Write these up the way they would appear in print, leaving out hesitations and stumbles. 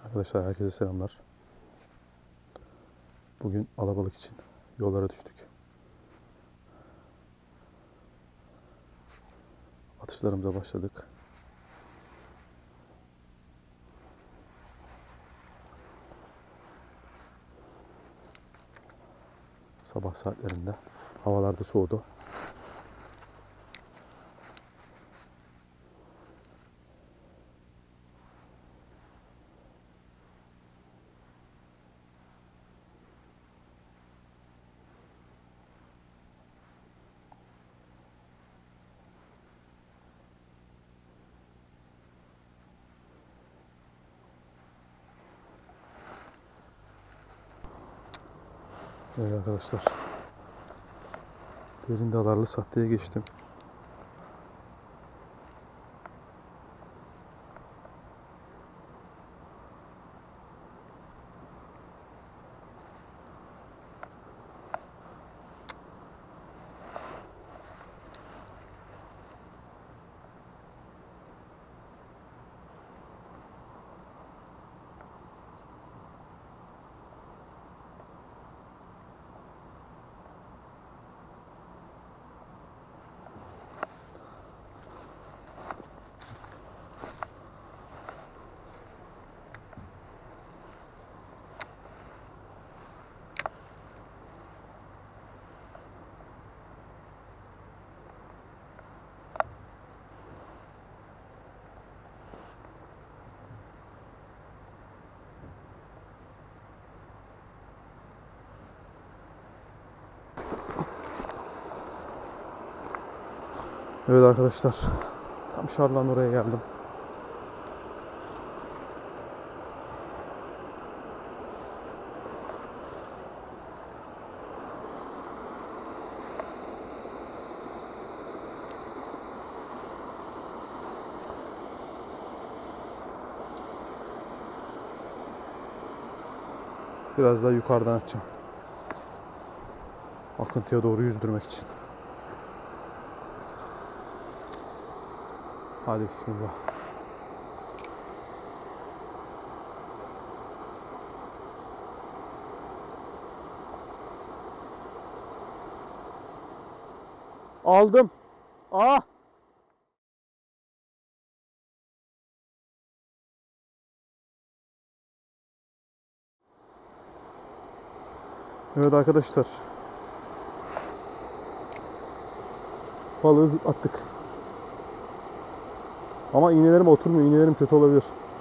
Arkadaşlar herkese selamlar. Bugün alabalık için yollara düştük. Atışlarımıza başladık. Sabah saatlerinde havalar da soğudu. Evet arkadaşlar. Derin dalarlı sahteye geçtim. Evet arkadaşlar. Tam Şarlan oraya geldim. Biraz daha yukarıdan açacağım. Akıntıya doğru yüzdürmek için. Hadi bismillah. Aldım. Ah! Evet arkadaşlar. Balığı zıplattık. Ama iğnelerim oturmuyor. İğnelerim kötü olabilir.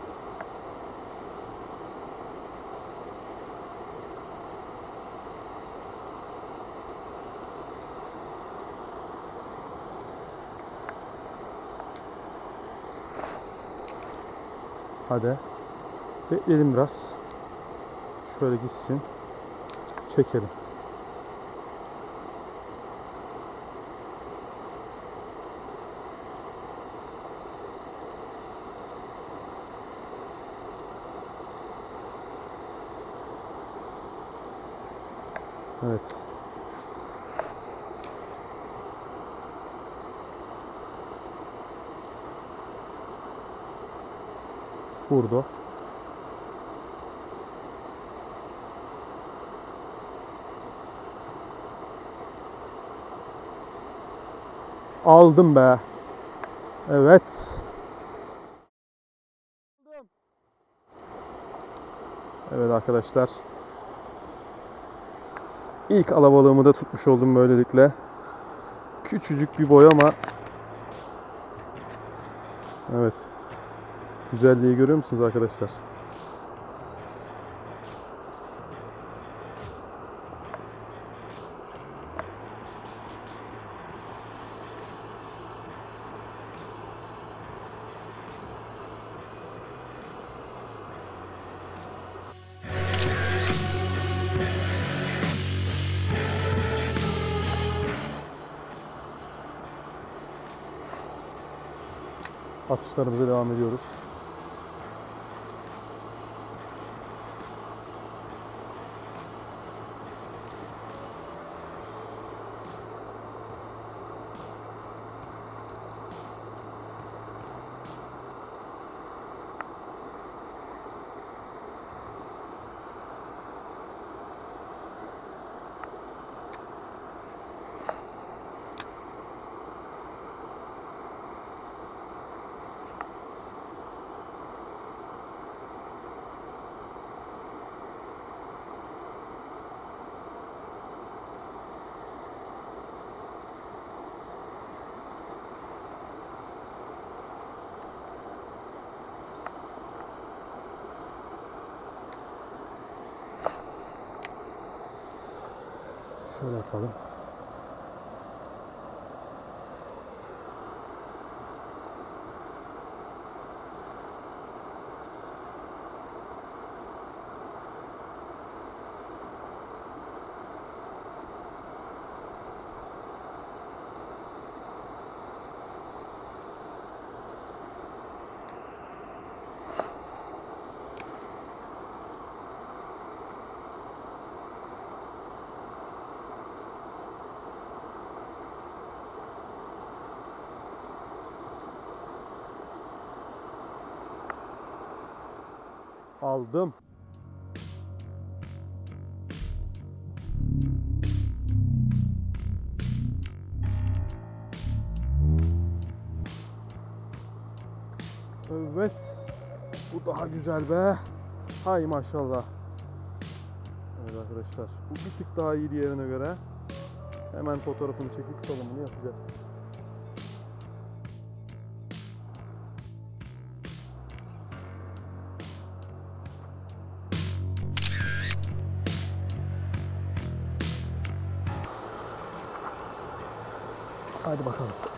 Hadi. Bekleyelim biraz. Şöyle gitsin. Çekelim. Evet. Vurdu. Aldım be. Evet. Evet arkadaşlar. İlk alabalığımı da tutmuş oldum böylelikle. Küçücük bir boy ama evet. Güzelliği görüyor musunuz arkadaşlar? Atışlarımıza devam ediyoruz. Şöyle yapalım. Aldım. Evet. Bu daha güzel be. Hay maşallah. Evet arkadaşlar. Bu bir tık daha iyi diğerine göre. Hemen fotoğrafını çekip tutalımını yapacağız. Hadi bakalım.